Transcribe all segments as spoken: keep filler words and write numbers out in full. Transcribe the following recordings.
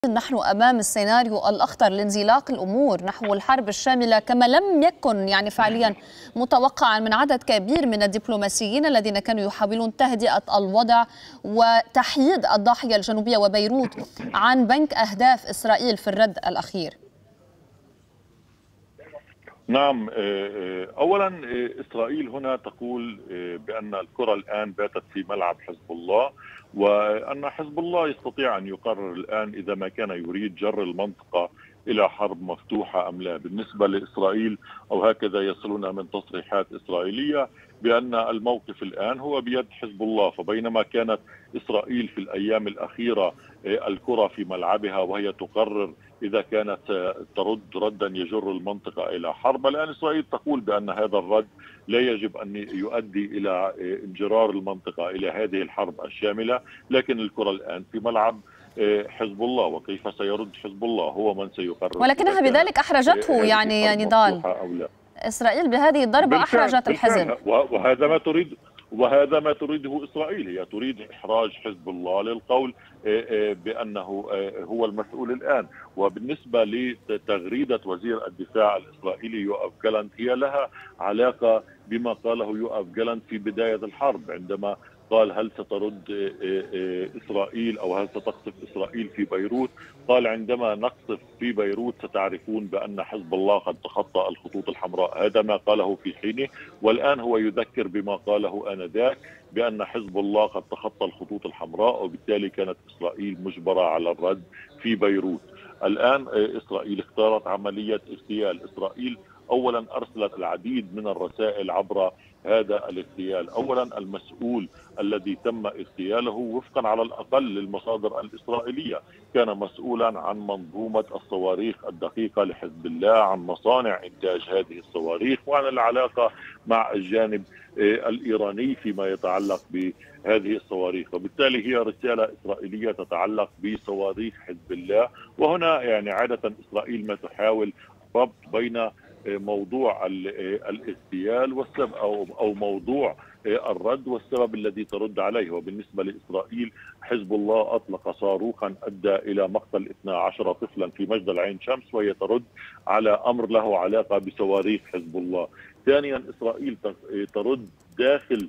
نحن أمام السيناريو الأخطر لانزلاق الأمور نحو الحرب الشاملة كما لم يكن يعني فعليا متوقعا من عدد كبير من الدبلوماسيين الذين كانوا يحاولون تهدئة الوضع وتحييد الضاحية الجنوبية وبيروت عن بنك أهداف إسرائيل في الرد الأخير. نعم، أولا إسرائيل هنا تقول بأن الكرة الآن باتت في ملعب حزب الله، وأن حزب الله يستطيع أن يقرر الآن إذا ما كان يريد جر المنطقة إلى حرب مفتوحة أم لا. بالنسبة لإسرائيل أو هكذا يصلون من تصريحات إسرائيلية بأن الموقف الآن هو بيد حزب الله، فبينما كانت إسرائيل في الأيام الأخيرة الكرة في ملعبها وهي تقرر إذا كانت ترد ردا يجر المنطقة إلى حرب، الآن إسرائيل تقول بأن هذا الرد لا يجب أن يؤدي إلى انجرار المنطقة إلى هذه الحرب الشاملة، لكن الكرة الآن في ملعب حزب الله، وكيف سيرد حزب الله هو من سيقرر. ولكنها بذلك أحرجته يعني يا نضال إسرائيل بهذه الضربة أحرجت الحزب، وهذا ما تريد وهذا ما تريده إسرائيل. هي تريد إحراج حزب الله للقول بأنه هو المسؤول الآن. وبالنسبة لتغريدة وزير الدفاع الإسرائيلي يوآف جالانت، هي لها علاقة بما قاله يوآف جالانت في بداية الحرب عندما قال هل سترد إسرائيل أو هل ستقصف إسرائيل في بيروت؟ قال عندما نقصف في بيروت ستعرفون بأن حزب الله قد تخطى الخطوط الحمراء. هذا ما قاله في حينه، والآن هو يذكر بما قاله آنذاك بأن حزب الله قد تخطى الخطوط الحمراء، وبالتالي كانت إسرائيل مجبرة على الرد في بيروت. الآن إسرائيل اختارت عملية اغتيال. إسرائيل أولا أرسلت العديد من الرسائل عبر هذا الاغتيال. أولا المسؤول الذي تم اغتياله وفقا على الأقل للمصادر الإسرائيلية كان مسؤولا عن منظومة الصواريخ الدقيقة لحزب الله، عن مصانع إنتاج هذه الصواريخ، وعن العلاقة مع الجانب الإيراني فيما يتعلق بهذه الصواريخ. وبالتالي هي رسالة إسرائيلية تتعلق بصواريخ حزب الله. وهنا يعني عادة إسرائيل ما تحاول ربط بين موضوع الاغتيال والسبب أو أو موضوع الرد والسبب الذي ترد عليه. وبالنسبة لإسرائيل حزب الله أطلق صاروخا أدى إلى مقتل اثني عشر طفلا في مجد العين شمس، وهي ترد على أمر له علاقة بصواريخ حزب الله. ثانيا إسرائيل ترد داخل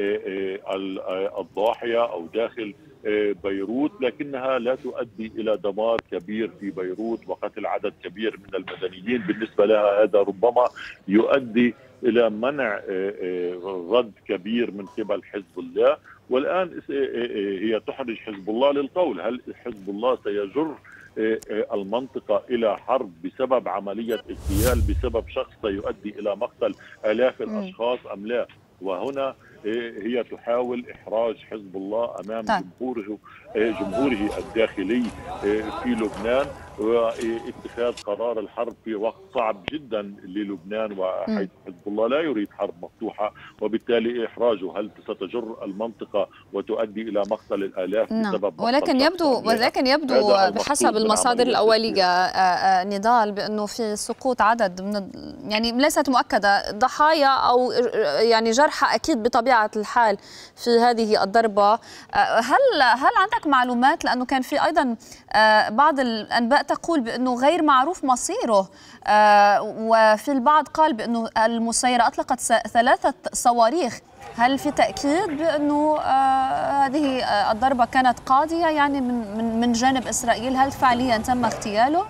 الضاحية أو داخل بيروت، لكنها لا تؤدي إلى دمار كبير في بيروت وقتل عدد كبير من المدنيين. بالنسبة لها هذا ربما يؤدي إلى منع رد كبير من قبل حزب الله. والآن هي تحرج حزب الله للقول هل حزب الله سيجر المنطقة إلى حرب بسبب عملية اغتيال بسبب شخص سيؤدي إلى مقتل آلاف الأشخاص أم لا؟ وهنا هي تحاول إحراج حزب الله أمام جمهوره جمهوره الداخلي في لبنان، واتخاذ قرار الحرب في وقت صعب جدا للبنان، وحيث حزب الله لا يريد حرب مفتوحة، وبالتالي إحراجه هل ستجر المنطقة وتؤدي إلى مقتل الآلاف بسبب ولكن يبدو ولكن يبدو بحسب المصادر الأولية نضال بأنه في سقوط عدد من يعني ليست مؤكدة ضحايا أو يعني جرحى أكيد بطبيعة الحال في هذه الضربة. هل هل عندك معلومات، لأنه كان في أيضا بعض الأنباء تقول بأنه غير معروف مصيره، وفي البعض قال بأنه المسيرة أطلقت ثلاثة صواريخ. هل في تأكيد بأنه هذه الضربة كانت قاضية يعني من من جانب إسرائيل؟ هل فعليا تم اغتياله؟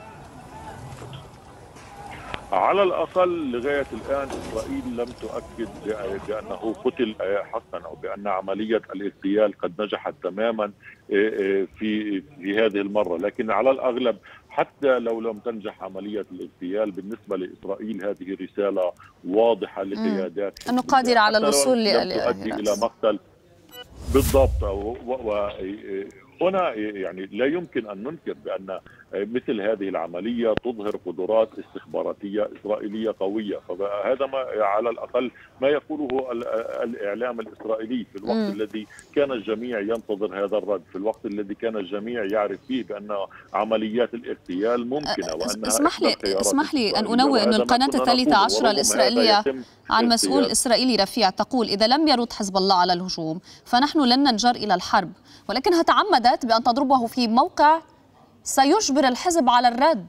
على الأقل لغاية الآن إسرائيل لم تؤكد بأنه قتل حقا أو بأن عملية الاغتيال قد نجحت تماما في في هذه المرة، لكن على الأغلب حتى لو لم تنجح عملية الاغتيال بالنسبة لإسرائيل هذه رسالة واضحة لقيادات أنه قادرة على الوصول تؤدي إلى مقتل بالضبط. هنا يعني لا يمكن أن ننكر بأن مثل هذه العملية تظهر قدرات استخباراتية إسرائيلية قوية، فهذا ما على الأقل ما يقوله الإعلام الإسرائيلي في الوقت م. الذي كان الجميع ينتظر هذا الرد، في الوقت الذي كان الجميع يعرف فيه بأن عمليات الاغتيال ممكنة وأنها اسمح لي اسمح لي أن أنوه أن القناة الثالثة عشرة الإسرائيلية عن مسؤول إسرائيلي رفيع تقول إذا لم يرد حزب الله على الهجوم فنحن لن ننجر إلى الحرب، ولكنها تعمدت بأن تضربه في موقع سيجبر الحزب على الرد؟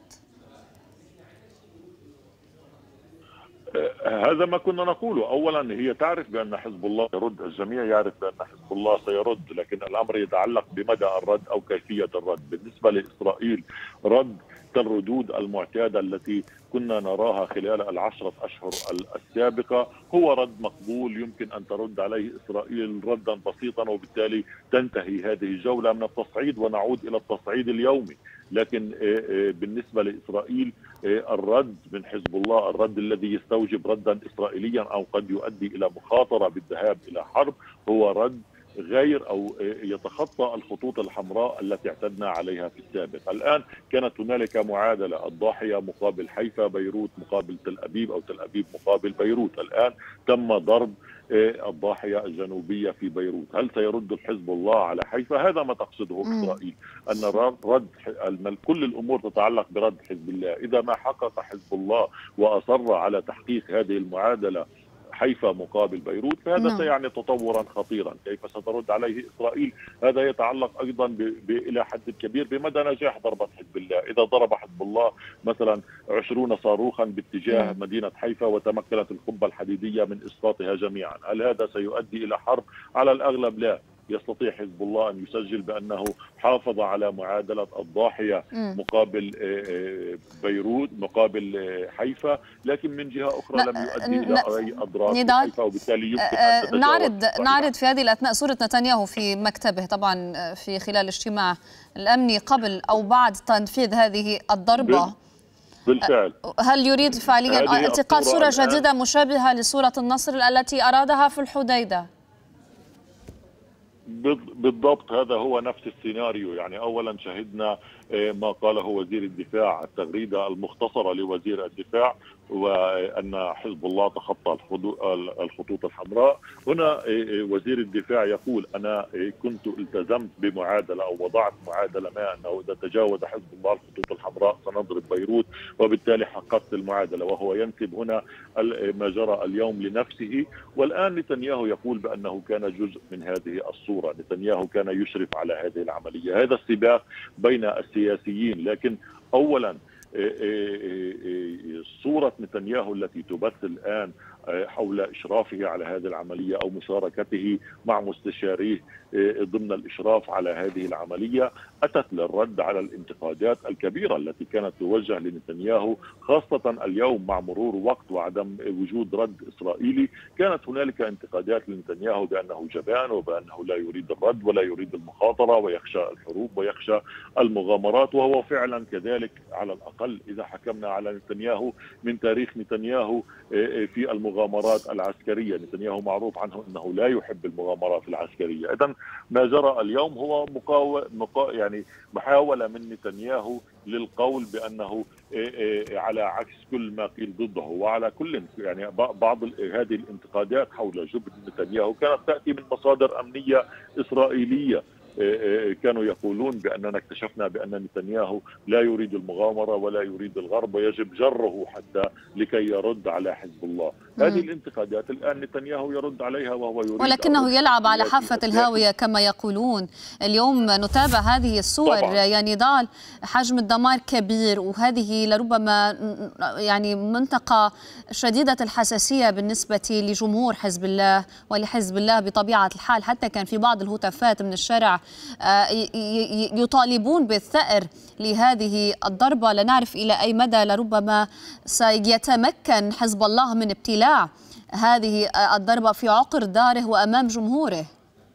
هذا ما كنا نقوله. اولا هي تعرف بان حزب الله يرد، الجميع يعرف بان حزب الله سيرد، لكن الامر يتعلق بمدى الرد او كيفيه الرد. بالنسبه لاسرائيل رد كالردود المعتاده التي كنا نراها خلال العشرة اشهر السابقه، هو رد مقبول يمكن ان ترد عليه اسرائيل ردا بسيطا، وبالتالي تنتهي هذه الجوله من التصعيد ونعود الى التصعيد اليومي. لكن بالنسبه لاسرائيل الرد من حزب الله، الرد الذي يستوجب ردا اسرائيليا او قد يؤدي الى مخاطره بالذهاب الى حرب، هو رد غير او يتخطى الخطوط الحمراء التي اعتدنا عليها في السابق. الان كانت هنالك معادله، الضاحيه مقابل حيفا، بيروت مقابل تل ابيب او تل ابيب مقابل بيروت. الان تم ضرب الضاحيه الجنوبيه في بيروت. هل سيرد الحزب الله على حيفا؟ هذا ما تقصده اسرائيل، ان رد كل الامور تتعلق برد حزب الله. اذا ما حقق حزب الله واصر على تحقيق هذه المعادله حيفا مقابل بيروت، فهذا no. سيعني تطورا خطيرا. كيف سترد عليه إسرائيل؟ هذا يتعلق أيضا إلى حد كبير بمدى نجاح ضربة حزب الله. إذا ضرب حزب الله مثلا عشرون صاروخا باتجاه no. مدينة حيفا وتمكنت القبة الحديدية من إسقاطها جميعا، هل هذا سيؤدي إلى حرب؟ على الأغلب لا. يستطيع حزب الله أن يسجل بأنه حافظ على معادلة الضاحية مقابل بيروت مقابل حيفا، لكن من جهة أخرى لم يؤدي إلى أي أضرار في حيفا، وبالتالي يمكن أن تتجاوز. نعرض نعرض في هذه الأثناء صورة نتنياهو في مكتبه طبعا في خلال الاجتماع الأمني قبل أو بعد تنفيذ هذه الضربة. بالفعل. هل يريد فعليا التقاط صورة جديدة مشابهة لصورة النصر التي أرادها في الحديدة؟ بالضبط، هذا هو نفس السيناريو. يعني أولا شهدنا ما قاله وزير الدفاع، التغريدة المختصرة لوزير الدفاع، وأن حزب الله تخطى الخطوط الحمراء. هنا وزير الدفاع يقول أنا كنت التزمت بمعادلة أو وضعت معادلة ما أنه إذا تجاوز حزب الله الخطوط الحمراء سنضرب بيروت، وبالتالي حققت المعادلة، وهو ينسب هنا ما جرى اليوم لنفسه. والآن نتنياهو يقول بأنه كان جزء من هذه الصورة، نتنياهو كان يشرف على هذه العملية. هذا السباق بين السياسيين. لكن أولا صورة نتنياهو التي تبث الآن حول إشرافه على هذه العملية أو مشاركته مع مستشاريه ضمن الإشراف على هذه العملية أتت للرد على الانتقادات الكبيرة التي كانت توجه لنتنياهو، خاصة اليوم مع مرور وقت وعدم وجود رد إسرائيلي. كانت هنالك انتقادات لنتنياهو بأنه جبان وبأنه لا يريد الرد ولا يريد المخاطرة ويخشى الحروب ويخشى المغامرات، وهو فعلا كذلك على الأقل إذا حكمنا على نتنياهو من تاريخ نتنياهو في المغامرات العسكرية. نتنياهو معروف عنه أنه لا يحب المغامرات العسكرية. إذن ما جرى اليوم هو مقاو... مقا... يعني محاولة من نتنياهو للقول بأنه على عكس كل ما قيل ضده. وعلى كل يعني بعض هذه الانتقادات حول جبن نتنياهو كانت تأتي من مصادر أمنية إسرائيلية، كانوا يقولون بأننا اكتشفنا بأن نتنياهو لا يريد المغامرة ولا يريد الغرب ويجب جره حتى لكي يرد على حزب الله. مم. هذه الانتقادات الآن نتنياهو يرد عليها وهو يريد، ولكنه يلعب على حافة الهاوية كما يقولون. اليوم نتابع هذه الصور طبعا. يعني ضال حجم الدمار كبير، وهذه لربما يعني منطقة شديدة الحساسية بالنسبة لجمهور حزب الله ولحزب الله بطبيعة الحال. حتى كان في بعض الهتافات من الشارع يطالبون بالثأر لهذه الضربة. لا نعرف إلى أي مدى لربما سيتمكن حزب الله من ابتلاع هذه الضربة في عقر داره وأمام جمهوره.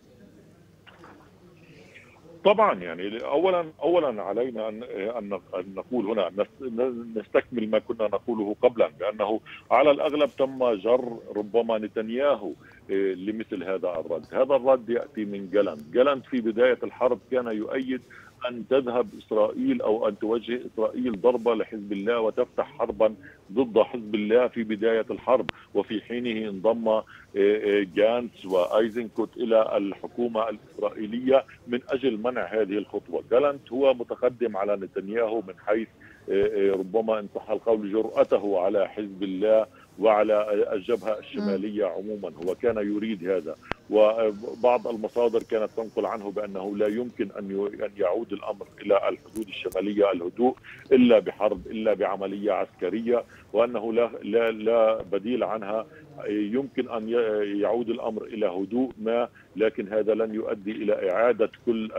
طبعا يعني اولا اولا علينا ان ان نقول هنا نستكمل ما كنا نقوله قبلا بانه على الاغلب تم جر ربما نتنياهو لمثل هذا الرد. هذا الرد ياتي من جالنت. جالنت في بدايه الحرب كان يؤيد أن تذهب إسرائيل أو أن توجه إسرائيل ضربة لحزب الله وتفتح حربا ضد حزب الله في بداية الحرب، وفي حينه انضم جانتس وأيزنكوت إلى الحكومة الإسرائيلية من أجل منع هذه الخطوة. جالنت هو متقدم على نتنياهو من حيث ربما إن صح القول جرأته على حزب الله وعلى الجبهة الشمالية عموما. هو كان يريد هذا، وبعض المصادر كانت تنقل عنه بأنه لا يمكن أن يعود الأمر إلى الحدود الشمالية الهدوء إلا بحرب، إلا بعملية عسكرية، وأنه لا, لا, لا بديل عنها. يمكن أن يعود الأمر إلى هدوء ما، لكن هذا لن يؤدي إلى إعادة كل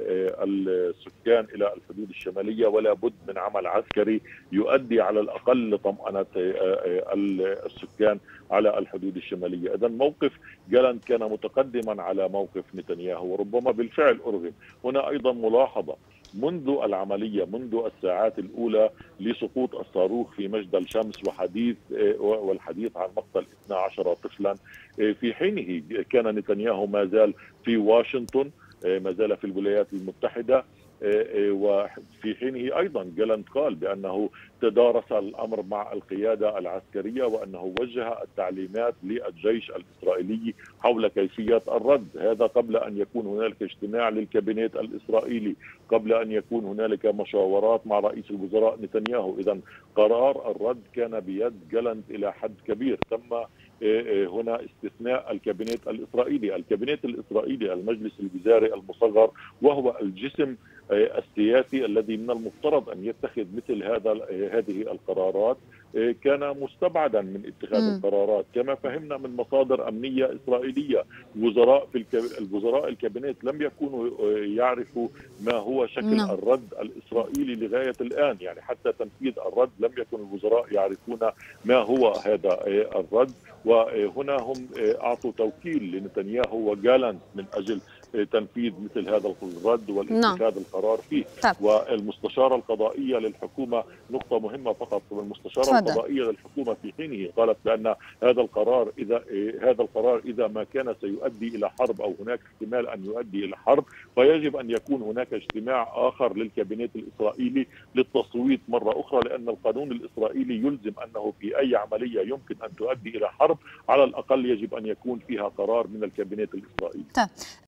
السكان إلى الحدود الشمالية، ولا بد من عمل عسكري يؤدي على الأقل لطمأنة السكان على الحدود الشمالية. إذن موقف جالانت كان متقدما على موقف نتنياهو، وربما بالفعل أرغم. هنا أيضا ملاحظة، منذ العملية، منذ الساعات الأولى لسقوط الصاروخ في مجدل شمس وحديث والحديث عن مقتل اثني عشر طفلا، في حينه كان نتنياهو ما زال في واشنطن، ما زال في الولايات المتحدة، وفي حينه أيضا جالانت قال بأنه تدارس الأمر مع القيادة العسكرية، وأنه وجه التعليمات للجيش الإسرائيلي حول كيفية الرد. هذا قبل أن يكون هنالك اجتماع للكابينت الإسرائيلي، قبل أن يكون هنالك مشاورات مع رئيس الوزراء نتنياهو. إذن قرار الرد كان بيد جالانت إلى حد كبير. تم هنا استثناء الكابينت الإسرائيلي. الكابينت الإسرائيلي المجلس الوزاري المصغر، وهو الجسم السياسي الذي من المفترض أن يتخذ مثل هذا هذه القرارات، كان مستبعدا من اتخاذ م. القرارات كما فهمنا من مصادر أمنية إسرائيلية. وزراء في الوزراء الكابينت لم يكونوا يعرفوا ما هو شكل م. الرد الإسرائيلي لغاية الآن، يعني حتى تنفيذ الرد لم يكن الوزراء يعرفون ما هو هذا الرد. وهنا هم أعطوا توكيل لنتنياهو وجالانت من أجل تنفيذ مثل هذا الرد والاتخاذ القرار فيه. طب. والمستشارة القضائية للحكومة، نقطة مهمة فقط، المستشارة القضائية للحكومة في حينه قالت بأن هذا القرار إذا هذا القرار إذا ما كان سيؤدي إلى حرب أو هناك احتمال أن يؤدي إلى حرب، فيجب أن يكون هناك اجتماع آخر للكابينت الإسرائيلي للتصويت مرة أخرى، لأن القانون الإسرائيلي يلزم أنه في أي عملية يمكن أن تؤدي إلى حرب على الأقل يجب أن يكون فيها قرار من الكابينت الإسرائيلي. طيب.